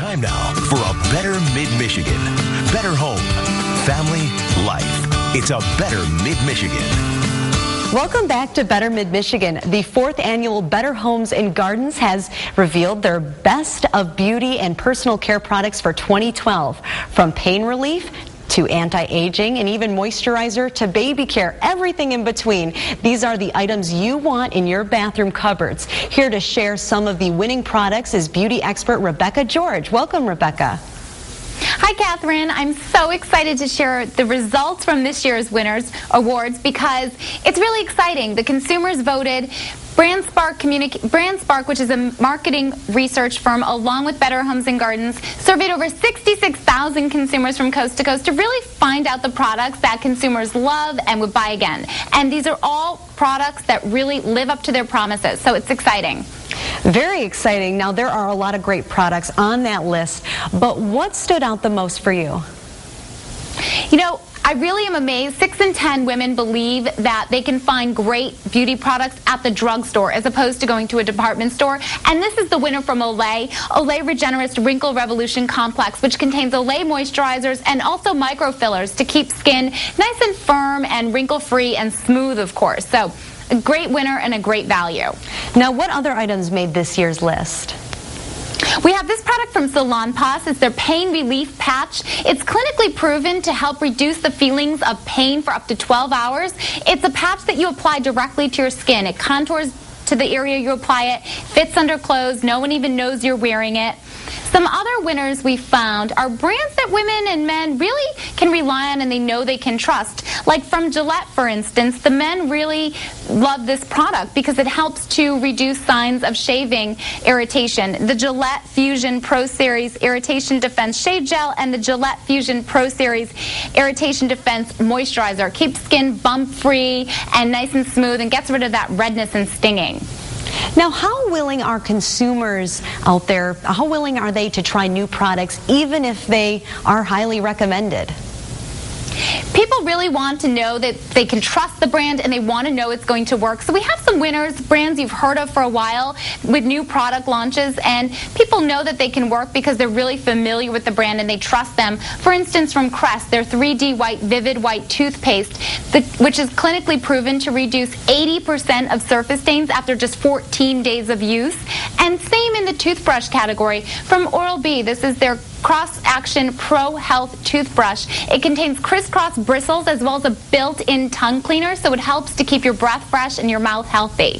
time now for a better Mid-Michigan. Better home, family, life. It's a better Mid-Michigan. Welcome back to Better Mid-Michigan. The 4th annual Better Homes and Gardens has revealed their best of beauty and personal care products for 2012. From pain relief to anti-aging and even moisturizer to baby care, everything in between. These are the items you want in your bathroom cupboards. Here to share some of the winning products is beauty expert Rebecca George. Welcome, Rebecca. Hi, Catherine. I'm so excited to share the results from this year's Winners Awards because it's really exciting. The consumers voted. BrandSpark, which is a marketing research firm, along with Better Homes and Gardens, surveyed over 66,000 consumers from coast to coast to really find out the products that consumers love and would buy again. And these are all products that really live up to their promises, so it's exciting. Very exciting. Now, there are a lot of great products on that list, but what stood out the most for you? You know, I really am amazed. 6 in 10 women believe that they can find great beauty products at the drugstore as opposed to going to a department store. And this is the winner from Olay. Olay Regenerist Wrinkle Revolution Complex, which contains Olay moisturizers and also microfillers to keep skin nice and firm and wrinkle-free and smooth, of course. So a great winner and a great value. Now, what other items made this year's list? We have this product from Salonpas. It's their pain relief patch. It's clinically proven to help reduce the feelings of pain for up to 12 hours. It's a patch that you apply directly to your skin. It contours to the area you apply it, fits under clothes, no one even knows you're wearing it. Some other winners we found are brands that women and men really can rely on and they know they can trust. Like from Gillette, for instance, the men really love this product because it helps to reduce signs of shaving irritation. The Gillette Fusion Pro Series Irritation Defense Shave Gel and the Gillette Fusion Pro Series Irritation Defense Moisturizer keeps skin bump-free and nice and smooth and gets rid of that redness and stinging. Now, how willing are consumers out there, how willing are they to try new products even if they are highly recommended? People really want to know that they can trust the brand and they want to know it's going to work. So we have some winners, brands you've heard of for a while with new product launches, and people know that they can work because they're really familiar with the brand and they trust them. For instance, from Crest, their 3D White Vivid White toothpaste, which is clinically proven to reduce 80% of surface stains after just 14 days of use. And same in the toothbrush category from Oral-B. This is their Cross-Action Pro Health toothbrush. It contains crisscross bristles as well as a built-in tongue cleaner, so it helps to keep your breath fresh and your mouth healthy.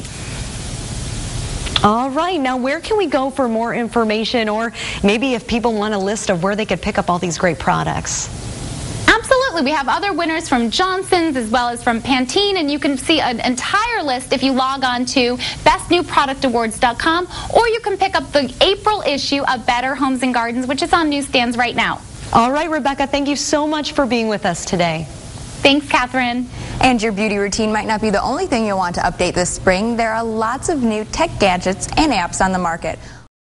All right, now where can we go for more information, or maybe if people want a list of where they could pick up all these great products? Absolutely. We have other winners from Johnson's as well as from Pantene, and you can see an entire list if you log on to bestnewproductawards.com, or you can pick up the April issue of Better Homes and Gardens, which is on newsstands right now. All right, Rebecca, thank you so much for being with us today. Thanks, Catherine. And your beauty routine might not be the only thing you'll want to update this spring. There are lots of new tech gadgets and apps on the market.